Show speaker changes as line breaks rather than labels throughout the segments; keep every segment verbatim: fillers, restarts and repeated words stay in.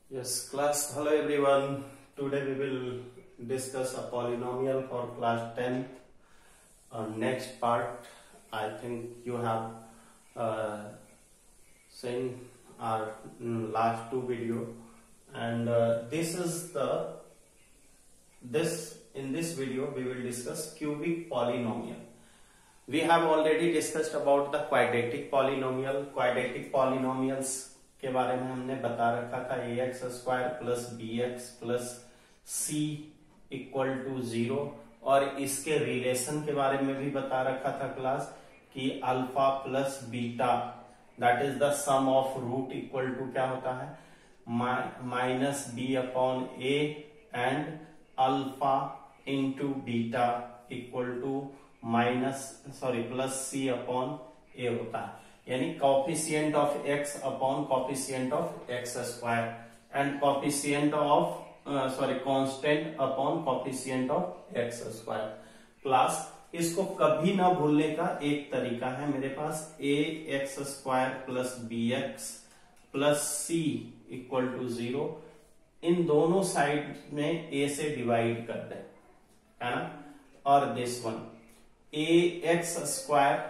Yes, class. Hello everyone. Today we will discuss a polynomial for class tenth. Uh, next part, I think you have uh, seen our mm, last two video, and uh, this is the this in this video we will discuss cubic polynomial. We have already discussed about the quadratic polynomial. Quadratic polynomials के बारे में हमने बता रखा था a x square plus b x plus c equal to zero, और इसके relation के बारे में भी बता रखा था क्लास कि alpha plus beta that is the sum of root equal to क्या होता है minus b upon a and alpha into beta equal to minus sorry plus c upon a होता है, यानी coefficient of x upon coefficient of x square and coefficient of sorry constant upon coefficient of x square. Class इसको कभी ना भूलने का एक तरीका है मेरे पास, a x square plus b x plus c equal to zero. इन दोनों साइड में ए से डिवाइड कर दे, है ना, और this one a x square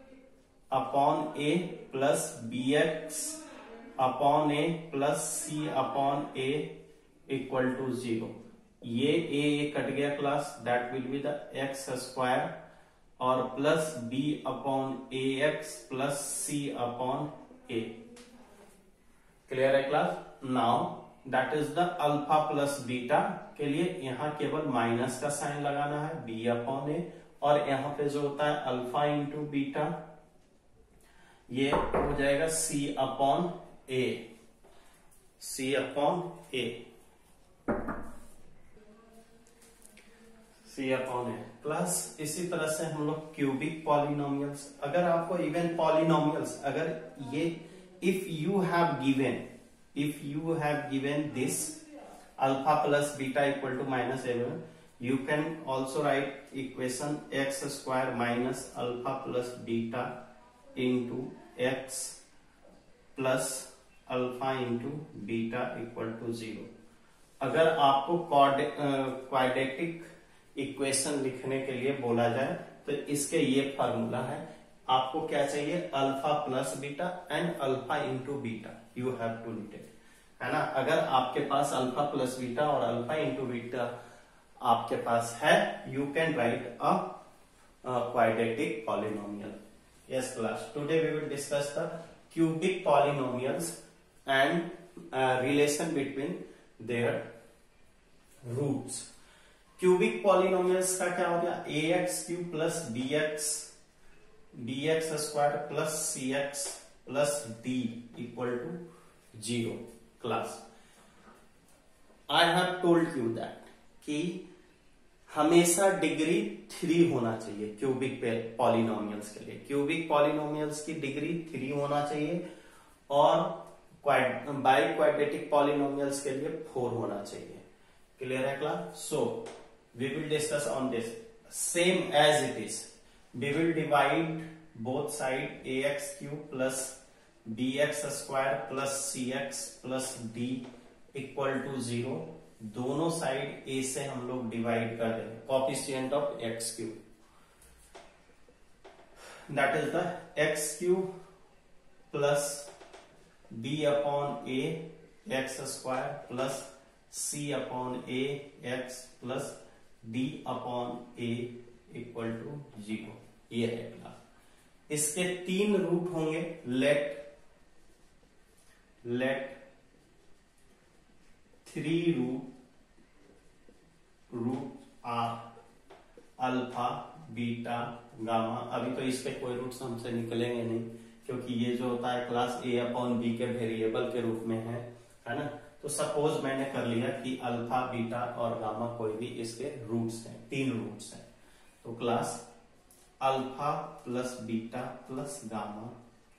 upon a plus b x upon a plus c upon a equal to zero. ये a a cut गया class, that will be the x square और plus b upon a x plus c upon a. Clear है class? Now that is the alpha plus beta के लिए यहां केवल minus का sign लगाना है, बी अपॉन ए, और यहां पे जो होता है अल्फा इंटू बीटा ये हो जाएगा c upon a, c upon a, c upon a plus इसी तरह से हम लोग क्यूबिक पॉलिनोमियल्स, अगर आपको इवन पॉलिनोमियल्स अगर ये if you have given if you have given this alpha plus beta equal to minus a one, you can also write equation x square minus alpha plus beta into x plus alpha into beta equal to zero। अगर आपको quadratic equation लिखने के लिए बोला जाए तो इसके ये फार्मूला है, आपको क्या चाहिए, alpha plus beta and alpha into beta, you have to lit it, है ना। अगर आपके पास अल्फा प्लस बीटा और अल्फा इंटू बीटा आपके पास है, you can write a quadratic polynomial. Yes class, today we will discuss the cubic polynomials and relation between their roots. Cubic polynomials का क्या हो गया, a x cube plus b x b x square plus c x plus d equal to zero. Class I have told you that कि हमेशा degree three होना चाहिए cubic polynomials के लिए। क्यूबिक पॉलिनोमियल्स की डिग्री थ्री होना चाहिए और बाई क्वाड्रेटिक पॉलिनोमियल्स के लिए फोर होना चाहिए। क्लियर है class? So we will discuss on this same as it is. We will divide both side a x cube plus b x square plus c x plus d equal to zero. दोनों side a से हम लोग divide कर रहे हैं, coefficient of x cube that is the x cube plus b upon a x square plus c upon a x plus d upon a equal to zero. ये है class. इसके तीन रूट होंगे, let let three root root are alpha beta gamma. अभी तो इसके कोई roots हमसे निकलेंगे नहीं, क्योंकि ये जो होता है क्लास ए अपॉन बी के वेरिएबल के रूप में है है ना। तो सपोज मैंने कर लिया कि अल्फा बीटा और गामा कोई भी इसके रूट्स हैं, तीन रूट्स हैं, तो class alpha plus beta plus gamma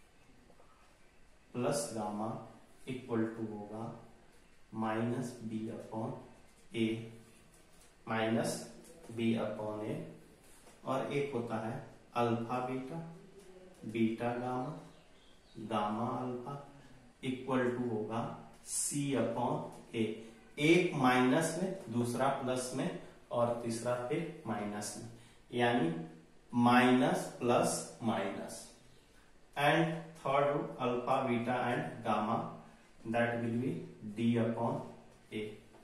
plus gamma equal to होगा minus b upon a minus b upon a, और एक होता है alpha beta beta gamma gamma alpha equal to होगा सी अपॉन ए, एक माइनस में, दूसरा प्लस में और तीसरा फिर माइनस में, यानी minus plus minus, and third root alpha beta and gamma, that will be d upon a.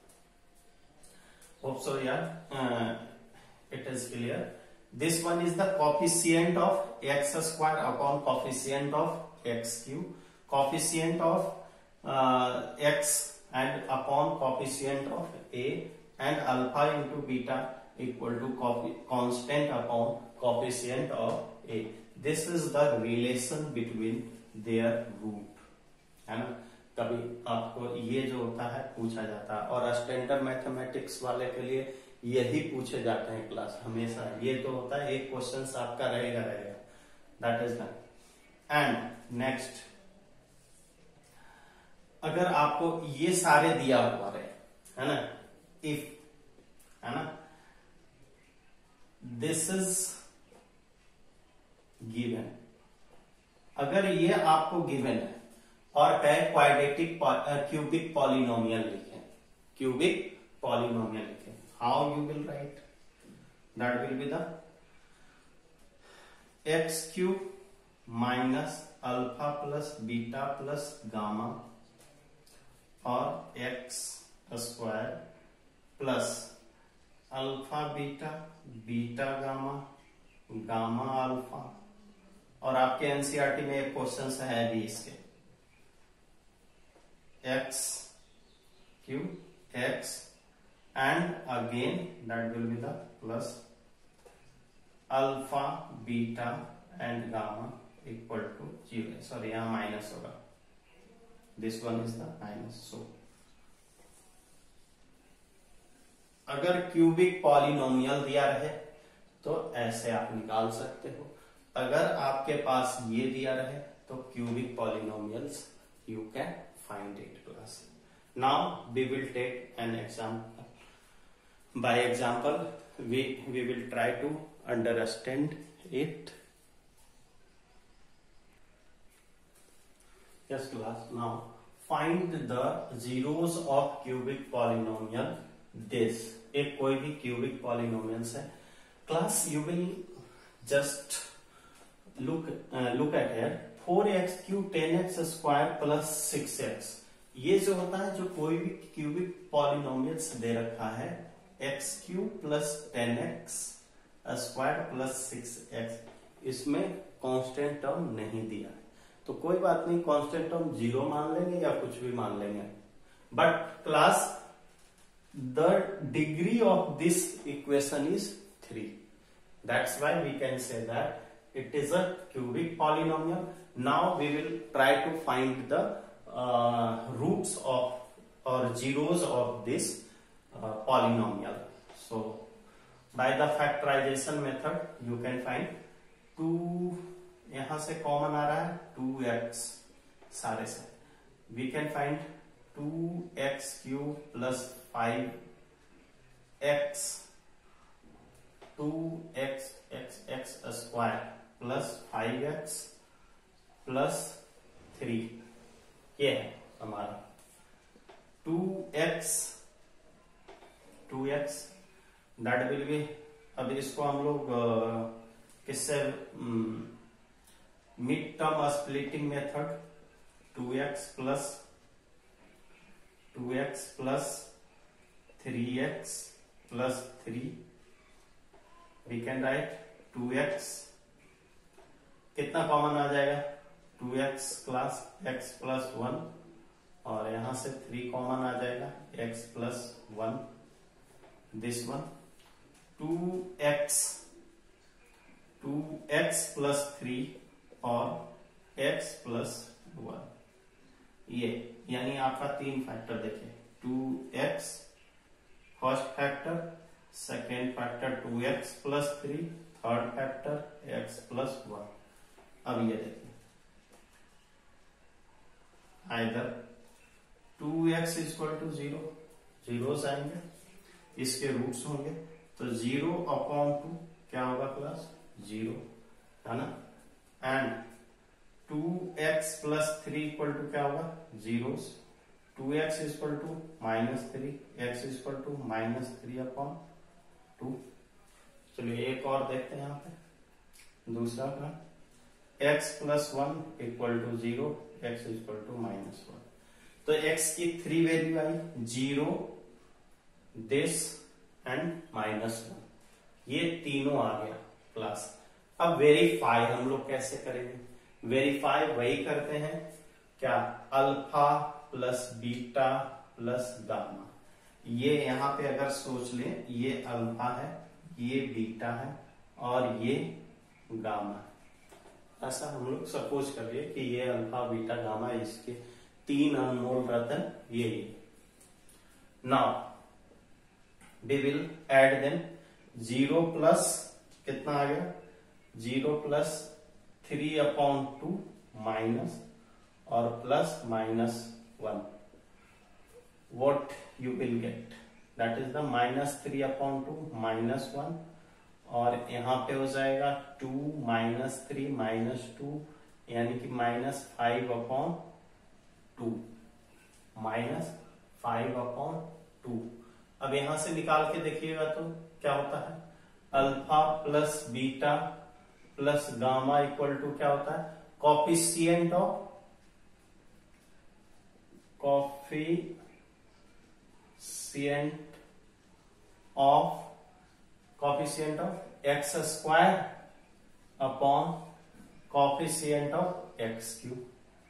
Hope so यार it is clear. This one is the coefficient of x square upon coefficient of x cube, coefficient of uh, x and upon coefficient of a, and alpha into beta equal to constant upon coefficient of a. This is the relation between their root, है ना. कभी आपको ये जो होता है पूछा जाता है, और स्टैंडर्ड मैथमेटिक्स वाले के लिए यही पूछे जाते हैं क्लास हमेशा. ये तो होता है एक क्वेश्चन आपका रहेगा रहेगा that is that. And next, अगर आपको ये सारे दिया हुआ रहे, है ना, इफ, है ना, दिस इज गिवन, अगर ये आपको गिवन है और कहे क्वाड्रेटिक क्यूबिक पॉलिनोमियल लिखे, क्यूबिक पॉलिनोमियल लिखे, how you will write? That will be the x cube minus alpha plus beta plus gamma, or x square plus alpha beta beta gamma gamma alpha. और आपके NCERT में एक question है भी इसके, x cube x and again that will be the plus alpha beta and gamma equal to zero. Sorry, यहाँ minus होगा, this one is the minus. So अगर क्यूबिक पॉलिनोमियल दिया रहे तो ऐसे आप निकाल सकते हो. अगर आपके पास ये दिया रहे तो cubic polynomials you can find it class. Now we will take an example. By example, we we will try to understand it. Yes class, now find the zeros of cubic polynomial. This एक कोई भी cubic polynomials है class, you will just look uh, look at here. four x cube ten x square plus six x, ये जो होता है, जो कोई भी क्यूबिक पॉलिनोमियल्स दे रखा है, x cube plus ten x square plus six x, इसमें कांस्टेंट टर्म नहीं दिया है तो कोई बात नहीं, कांस्टेंट टर्म जीरो मान लेंगे या कुछ भी मान लेंगे. But class the degree of this equation is three, that's why we can say that it is a cubic polynomial. Now we will try to find the roots of और zeros of this Uh, polynomial. So by the factorization method you can find two, यहां से common आ रहा है to x सारे से, we can find two x cube plus five x, two x x x square plus five x plus three, ये है हमारा two x two x, that will be. अब इसको हम लोग किससे, mid term splitting method, two x plus two x plus three x plus three, we can write two x, कितना common आ जाएगा, two x class x plus one, और यहां से थ्री कॉमन आ जाएगा, x plus one. This one two x two x plus three और x plus one, ये यानी आपका तीन फैक्टर देखिए, two x first factor, second factor two x plus three, third factor x plus one. अब ये देखिए either two x equal to zero, zeros आएंगे, इसके रूट्स होंगे, तो जीरो अपॉन टू क्या होगा क्लास, जीरो, है ना, and two x plus three equal to क्या होगा, zero, two x equal to minus three, x equal to minus three upon two. चलिए एक और देखते हैं यहाँ पे दूसरा का, x plus one equal to zero, x equal to minus one. तो x की थ्री वैल्यू आई, zero, this and minus one, ये तीनों आ गया प्लस। अब वेरीफाई हम लोग कैसे करेंगे? वेरीफाई वही करते हैं क्या, alpha plus beta plus gamma. ये यहां पे अगर सोच लें, ये अल्फा है, ये बीटा है और ये गामा है। ऐसा हम लोग सपोज करिए कि ये अल्फा बीटा गामा, इसके तीन अनमोल रतन ये। Now we will add them, zero plus कितना आ गया, zero plus three upon two minus और plus minus one, what you will get, that is the minus three upon two minus one, और यहां पे हो जाएगा two minus three minus two, यानी कि minus five upon two, minus five upon two. अब यहां से निकाल के देखिएगा तो क्या होता है, alpha plus beta plus gamma equal to क्या होता है, coefficient of coefficient of coefficient of x square upon coefficient of x cube,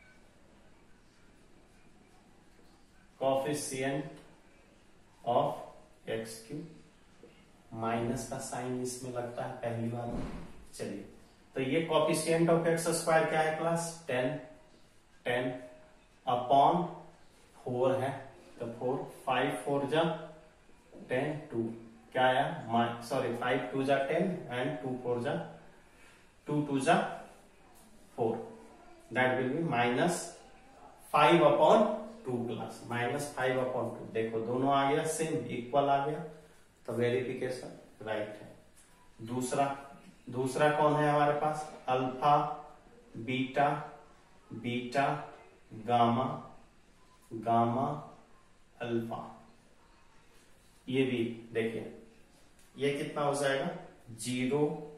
coefficient of x cube. Minus का साइन इसमें लगता है पहली बार। चलिए, तो ये कॉफिशिएंट ऑफ एक्स स्क्वायर क्या है class, ten, ten upon four है, तो फोर, फाइव फोर जा टेन, टू क्या आया, सॉरी फाइव टू जा टेन एंड टू फोर जा टू टू जा four, that will be minus five upon two class, minus five upon two. देखो दोनों आ गया सेम, इक्वल आ गया, तो वेरिफिकेशन राइट है। दूसरा दूसरा कौन है हमारे पास, alpha beta beta gamma gamma alpha. ये भी देखिए, ये कितना हो जाएगा, जीरो,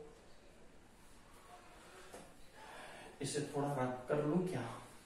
इसे थोड़ा रख कर लू क्या,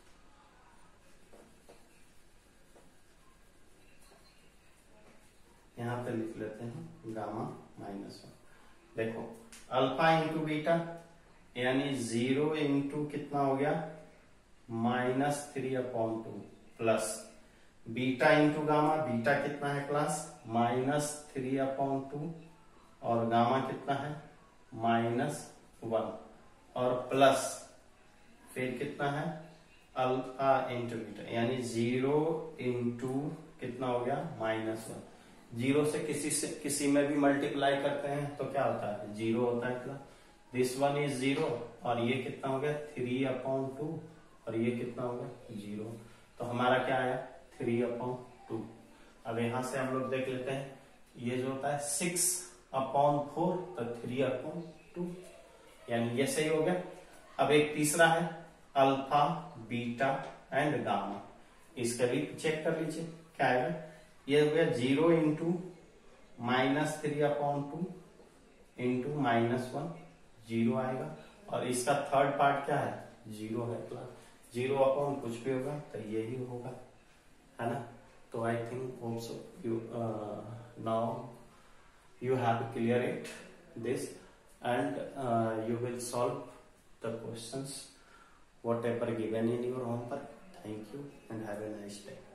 यहां पे लिख लेते हैं गामा माइनस वन। देखो अल्फा इंटू बीटा यानी जीरो इंटू कितना हो गया, minus three upon two, plus beta into gamma, beta कितना है class, minus three upon two, और गामा कितना है, माइनस वन, और प्लस फिर कितना है, अल्फा इंटू बीटा यानी जीरो इंटू कितना हो गया, माइनस वन। जीरो से किसी से किसी में भी मल्टीप्लाई करते हैं तो क्या होता है, जीरो होता है। क्या, दिस वन इज जीरो, और ये कितना हो गया, थ्री अपॉन टू, और ये कितना हो गया, जीरो। तो हमारा क्या आया, थ्री अपॉन टू। अब यहां से हम लोग देख लेते हैं, ये जो होता है सिक्स अपॉन फोर, तो थ्री अपॉन टू, यानी ये सही हो गया। अब एक तीसरा है अल्फा बीटा एंड गामा, इसका भी चेक कर लीजिए क्या आएगा। ये हो गया zero into minus three upon two into minus one, zero आएगा, और इसका थर्ड पार्ट क्या है, जीरो है क्लास, जीरो अपॉन कुछ भी होगा तो यही होगा, है ना। तो I think also you now you have to clear it this and uh, you will solve the questions whatever given in your homework. Thank you and have a nice day.